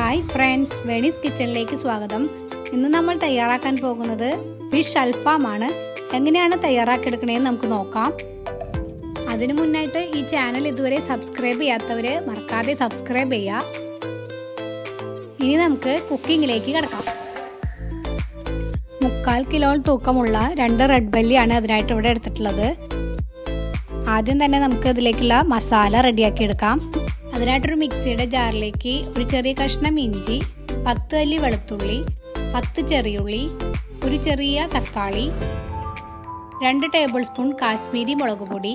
Hi friends, Venice കിച്ചണിലേക്ക് സ്വാഗതം. ഇന്ന് നമ്മൾ തയ്യാറാക്കാൻ പോകുന്നത് ഫിഷ് അൽഫാം ആണ്. എങ്ങനെയാണ് തയ്യാറാക്കിയെടുക്കണേന്ന് നമുക്ക് നോക്കാം. അതിനു മുന്നായിട്ട് ഈ ചാനൽ ഇതുവരെ സബ്സ്ക്രൈബ് ചെയ്യാത്തവർ മറക്കാതെ സബ്സ്ക്രൈബ് ചെയ്യുക. ഇനി നമുക്ക് കുക്കിങ്ങിലേക്ക് കിടക്കാം. 3/4 കിലോ തൂക്കമുള്ള 2 റെഡ് ബെല്ലിയാണ് അതിനായിട്ട് ഇവിടെ എടുത്തിട്ടുള്ളത്. ആദ്യം തന്നെ നമുക്ക് ഇതിലേക്കുള്ള മസാല റെഡിയാക്കി എടുക്കാം. അതിനായിട്ടൊരു മിക്സിയുടെ ജാറിലേക്ക് ഒരു ചെറിയ കഷ്ണം ഇഞ്ചി, 10 അല്ലി വെളുത്തുള്ളി, 10 ചെറിയുള്ളി, ഒരു ചെറിയ തക്കാളി, 2 ടേബിൾ സ്പൂൺ കാശ്മീരി മുളക് പൊടി,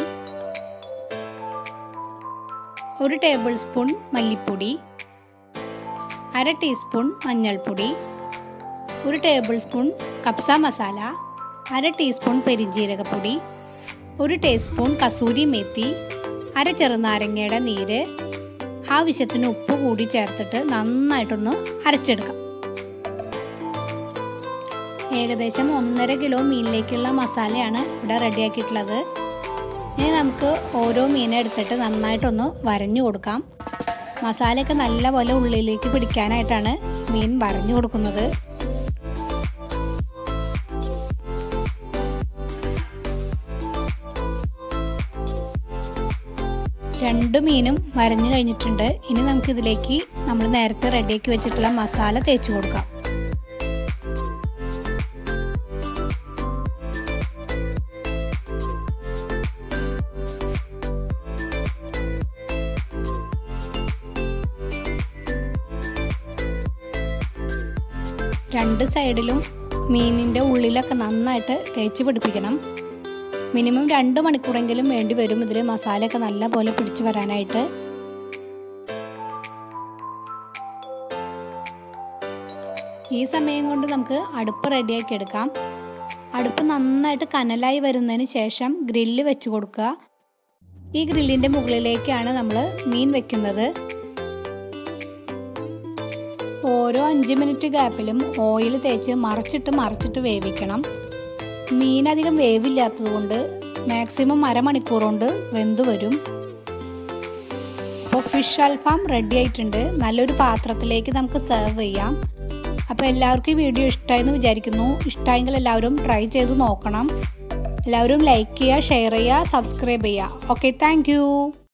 1 ടേബിൾ സ്പൂൺ മല്ലിപ്പൊടി, 1/2 ടീസ്പൂൺ മഞ്ഞൾപ്പൊടി, 1 ടേബിൾ സ്പൂൺ കപ്സ മസാല, 1/2 ടീസ്പൂൺ പെരിഞ്ജീരകപ്പൊടി, 1 ടീസ്പൂൺ കസൂരി മേത്തി, 1/2 ചെറുനാരങ്ങയുടെ നീര്, ആവശ്യത്തിന് ഉപ്പ് കൂടി ചേർത്തിട്ട് നന്നായിട്ടൊന്ന് അരച്ചെടുക്കാം. ഏകദേശം 1.5 കിലോ മീനിലേക്കുള്ള മസാലയാണ് ഇവിടെ റെഡിയാക്കിയിട്ടുള്ളത്. ഇനി നമുക്ക് ഓരോ മീനെ എടുത്തിട്ട് നന്നായിട്ടൊന്ന് വരഞ്ഞു കൊടുക്കാം. മസാലയൊക്കെ നല്ലപോലെ ഉള്ളിലേക്ക് പിടിക്കാനായിട്ടാണ് മീൻ വരഞ്ഞു കൊടുക്കുന്നത്. രണ്ട് മീനും വരഞ്ഞു കഴിഞ്ഞിട്ടുണ്ട്. ഇനി നമുക്ക് ഇതിലേക്ക് നമ്മൾ നേരത്തെ റെഡിയാക്കി വെച്ചിട്ടുള്ള മസാല തേച്ച് കൊടുക്കാം. രണ്ട് സൈഡിലും മീനിൻ്റെ ഉള്ളിലൊക്കെ നന്നായിട്ട് തേച്ച് പിടിപ്പിക്കണം. മിനിമം 2 മണിക്കൂറെങ്കിലും വേണ്ടി വരും ഇതിൽ മസാലയൊക്കെ നല്ലപോലെ പിടിച്ച് വരാനായിട്ട്. ഈ സമയം കൊണ്ട് നമുക്ക് അടുപ്പ് റെഡിയാക്കി എടുക്കാം. അടുപ്പ് നന്നായിട്ട് കനലായി വരുന്നതിന് ശേഷം ഗ്രില്ല് വെച്ച് കൊടുക്കുക. ഈ ഗ്രില്ലിൻ്റെ മുകളിലേക്കാണ് നമ്മൾ മീൻ വെക്കുന്നത്. ഓരോ 5 മിനിറ്റ് ഗ്യാപ്പിലും ഓയിൽ തേച്ച് മറിച്ചിട്ട് വേവിക്കണം. മീൻ അധികം വേവില്ലാത്തതുകൊണ്ട് മാക്സിമം 1/2 മണിക്കൂർ കൊണ്ട് വെന്ത് വരും. അപ്പോൾ ഫിഷ് അൽഫാം റെഡി ആയിട്ടുണ്ട്. നല്ലൊരു പാത്രത്തിലേക്ക് നമുക്ക് സെർവ് ചെയ്യാം. അപ്പോൾ എല്ലാവർക്കും ഈ വീഡിയോ ഇഷ്ടമായെന്ന് വിചാരിക്കുന്നു. ഇഷ്ടമായെങ്കിൽ എല്ലാവരും ട്രൈ ചെയ്ത് നോക്കണം. എല്ലാവരും ലൈക്ക് ചെയ്യുക, ഷെയർ ചെയ്യുക, സബ്സ്ക്രൈബ് ചെയ്യുക. Okay, thank U.